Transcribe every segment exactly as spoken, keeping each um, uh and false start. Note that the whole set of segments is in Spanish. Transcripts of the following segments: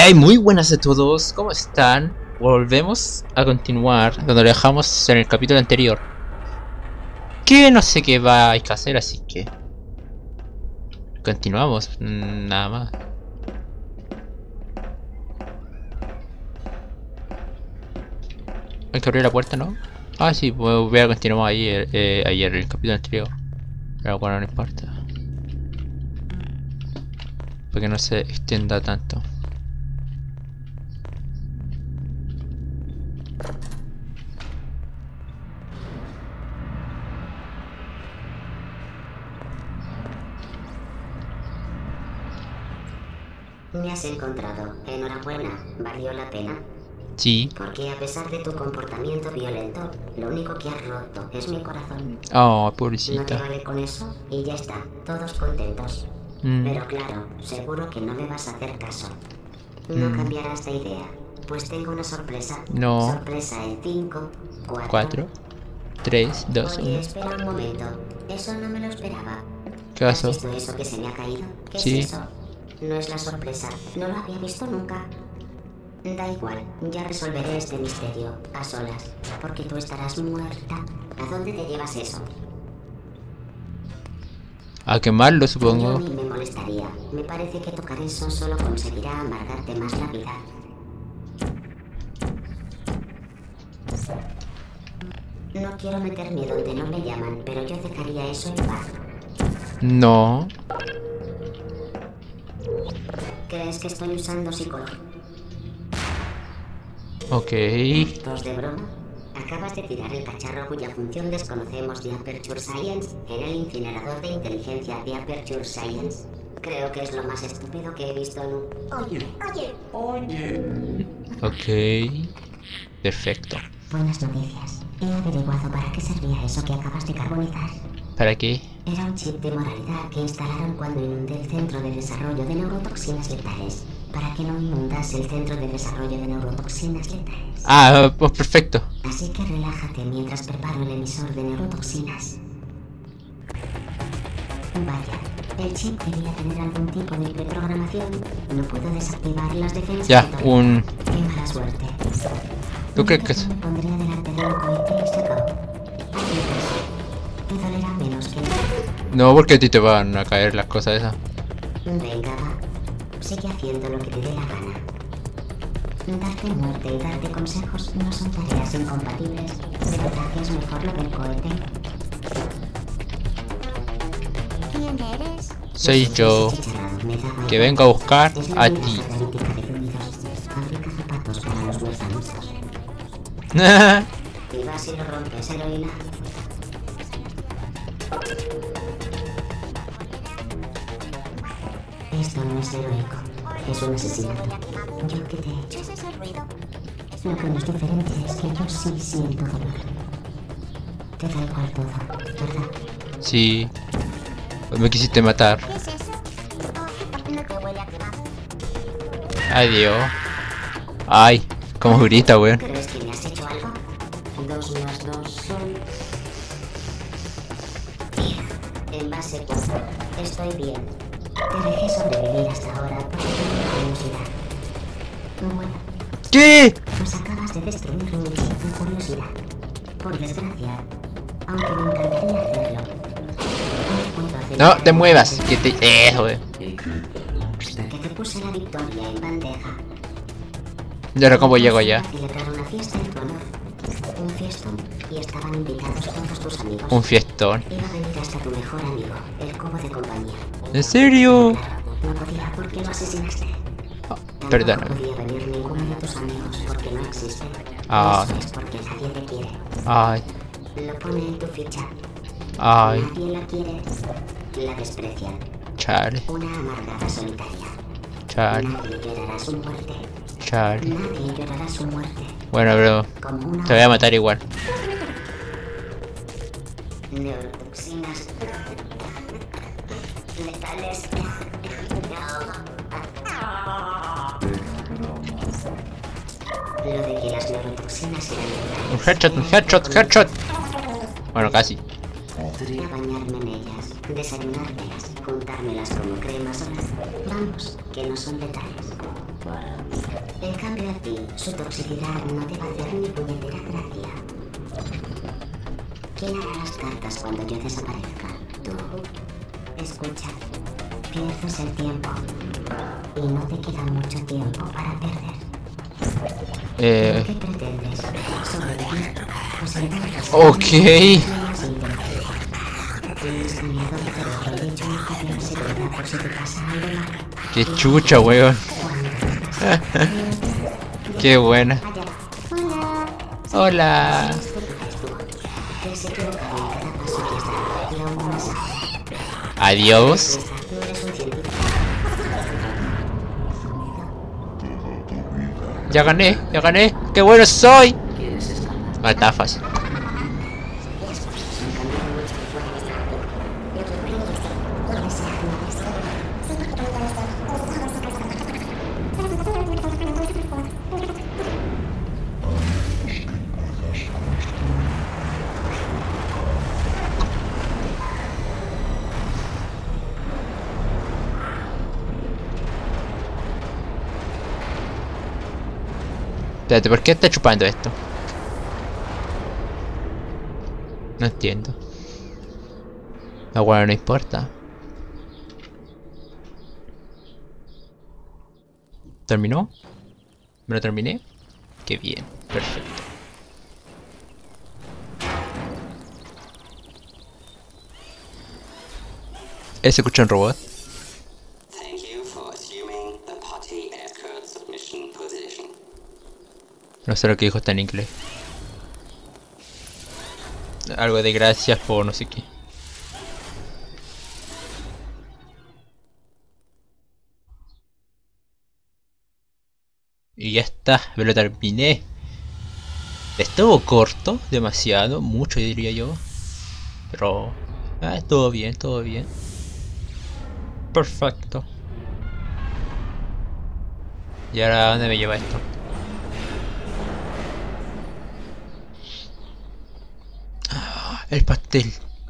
Hey, muy buenas a todos, ¿cómo están? Volvemos a continuar donde lo dejamos en el capítulo anterior. Que no sé qué va a hacer, así que continuamos, nada más. Hay que abrir la puerta, ¿no? Ah, sí, pues voy a continuar ahí, eh, ayer, el capítulo anterior. Pero bueno, no importa. Porque no se extienda tanto. Me has encontrado. Enhorabuena. ¿Valió la pena? Sí. Porque a pesar de tu comportamiento violento, lo único que has roto es mi corazón. Oh, ¿No pobrecita. te vale con eso? Y ya está. Todos contentos. Mm. Pero claro, seguro que no me vas a hacer caso. No Mm. cambiarás de idea. Pues tengo una sorpresa. No. Sorpresa en cinco, cuatro... Cuatro, tres, dos, Oye, uno. espera un momento. Eso no me lo esperaba. ¿Qué ¿Has pasó? visto eso que se me ha caído? ¿Qué Sí. es eso? No es la sorpresa. No lo había visto nunca. Da igual, ya resolveré este misterio, a solas, porque tú estarás muerta. ¿A dónde te llevas eso? A quemarlo, Yo supongo. ni me molestaría. Me parece que tocar eso solo conseguirá amargarte más la vida. No quiero meterme donde no me llaman, pero yo dejaría eso en paz. No. ¿Crees que estoy usando psicología? Ok. ¿Tos de broma? Acabas de tirar el cacharro cuya función desconocemos de Aperture Science en el incinerador de inteligencia de Aperture Science. Creo que es lo más estúpido que he visto nunca. Oye, oye, oye. Ok. Perfecto. Buenas noticias. He averiguado para qué servía eso que acabas de carbonizar. ¿Para qué? Era un chip de moralidad que instalaron cuando inundé el centro de desarrollo de neurotoxinas letales. Para que no inundase el centro de desarrollo de neurotoxinas letales. Ah, pues perfecto. Así que relájate mientras preparo el emisor de neurotoxinas. Vaya, el chip debía tener algún tipo de preprogramación. No puedo desactivar las defensas. Ya, de todo. un... Qué mala suerte. ¿Tú crees que es? Me pondré delante de un cohete y se acabó. Adiós. Te dolerá menos que... No, porque a ti te van a caer las cosas esas. Venga, va. Sigue haciendo lo que te dé la gana. Darte muerte y darte consejos no son tareas incompatibles. ¿De verdad que es mejor lo del cohete? ¿Quién eres? Soy yo, que vengo a buscar a ti. Fabrica zapatos para los huérfanos. Y vas y lo rompes, heroína. Esto no es heroico, es un asesinato. ¿Yo qué te he hecho? Lo que nos diferencia es que yo sí siento dolor. Te da igual todo, ¿verdad? Sí. Me quisiste matar. ¿Qué es eso? No te huele a quemado. Adiós. Ay, como grita, weón. ¿Crees que me has hecho algo? Dos más dos son... diez. En base cuatro. Estoy bien. Te dejé sobrevivir hasta ahora porque tengo curiosidad. Bueno, ¿Qué? pues acabas de destruir mi chip de curiosidad. Por desgracia, aunque me encantaría hacerlo. No puedo hacer No nada. te muevas, que te... Eso, weón. Que te puse la victoria en bandeja. ¿Y ahora cómo llego allá? Celebrar una fiesta en tu honor. Un fiestón. Y estaban invitados todos tus amigos. Un fiestón. Iba a venir hasta tu mejor amigo, el cubo de compañía. ¿En serio? Claro, no podía porque lo asesinaste. Oh, Tampoco perdona. podía venir ninguno de tus amigos porque no existen. Ah. Eso es porque nadie te quiere. Ay, Lo pone en tu ficha. ay, Nadie la quiere. La desprecian. chale, Una amargada solitaria. chale, Nadie llorará su muerte. chale. Nadie llorará su muerte. Bueno, bro, Como una te voy a matar igual. neurotoxinas letales. Lo de que las neurotoxinas eran letales. Un headshot, un headshot, headshot. Bueno, casi. Podría bañarme en ellas, desayunármelas, juntármelas como crema sola. Vamos, que no son letales. En cambio a ti, su toxicidad no te va a hacer ni puñetera gracia. ¿Quién hará las cartas cuando yo desaparezca? Tú. Escucha, pierdes el tiempo. Y no te queda mucho tiempo para perder. Eh... ¿Qué pretendes? ¿Sobrevivir? Pues entonces... Ok. ¿Tienes miedo de que te haya dicho una copia secreta por si te pasa algo mal? Qué chucha, weón. Qué buena. Hola. Adiós. Ya gané, ya gané. ¡Qué bueno soy! Ah, está fácil. Espérate, ¿por qué está chupando esto? No entiendo. Ah, bueno, no importa. ¿Terminó? ¿Me lo terminé? Qué bien, perfecto. ¿Ese escucha un robot? No sé lo que dijo, está en inglés. Algo de gracias por no sé qué. Y ya está, me lo terminé. Estuvo corto, demasiado, mucho diría yo. Pero... Ah, todo bien, todo bien. Perfecto. ¿Y ahora dónde me lleva esto? El pastel.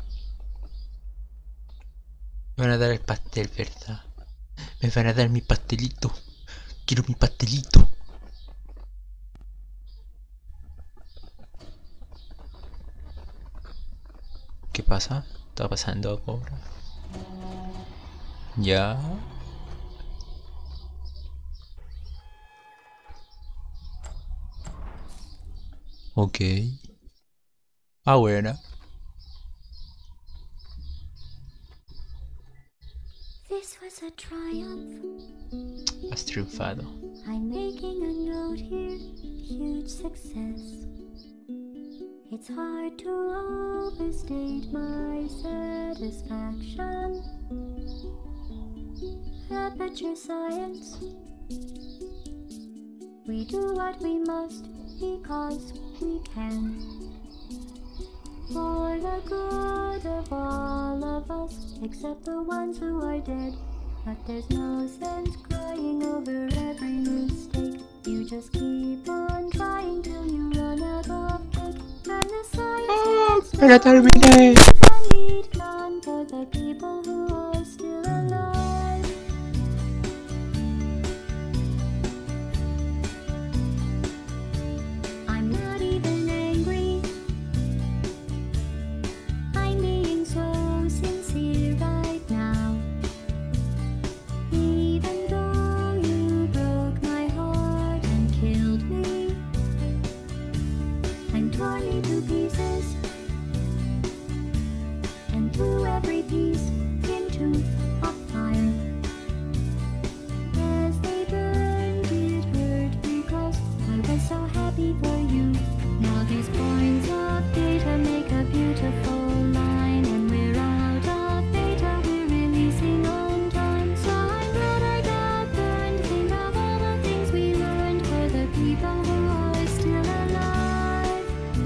Me van a dar el pastel, ¿verdad? Me van a dar mi pastelito. Quiero mi pastelito. ¿Qué pasa? Está pasando ahora. Ya. Ok. Ah, buena. This was a triumph. Has triunfado. I'm making a note here, huge success. It's hard to overstate my satisfaction. Aperture Science. We do what we must because we can. For the good of all of us, except the ones who are dead. But there's no sense crying over every mistake. You just keep on trying till you run out of hope. And the science Me la terminé. need none for the people who are still alive. I'm not even angry. I'm being so sincere right now. Even though you broke my heart and killed me, I'm torn into pieces, and threw every piece into a fire. As they burned, it hurt because I was so happy for you. Now these points of data make a beautiful line, and we're out of data, we're releasing on time. So I'm glad I got burned. Think of all the things we learned for the people who are still alive.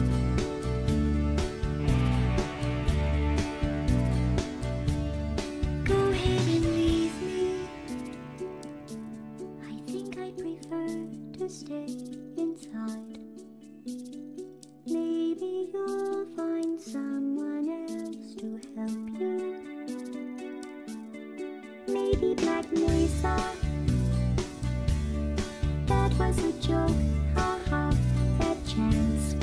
Go ahead and leave me. I think I prefer to stay inside. Maybe you'll find someone else Let me sigh. That was a joke, haha, that chance.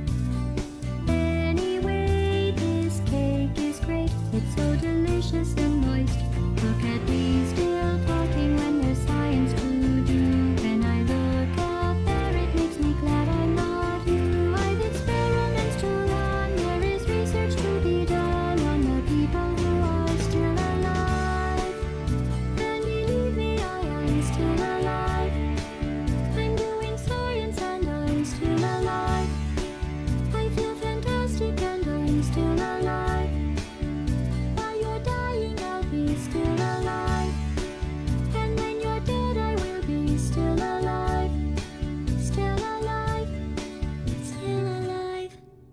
Anyway, this cake is great. It's so delicious and moist. Look at me still talking when there's science to do. When I look up there, it makes me glad I'm not you. I've experiments to run. There is research to be done on the people who are still alive. And believe me, I am still alive. I'm doing science and I'm still alive. I feel fantastic and I'm still alive. While you're dying, I'll be still alive. And when you're dead, I will be still alive. Still alive. Still alive.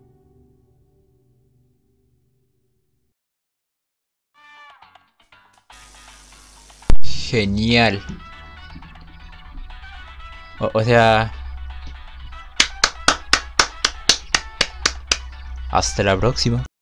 Genial. O, o sea... Hasta la próxima.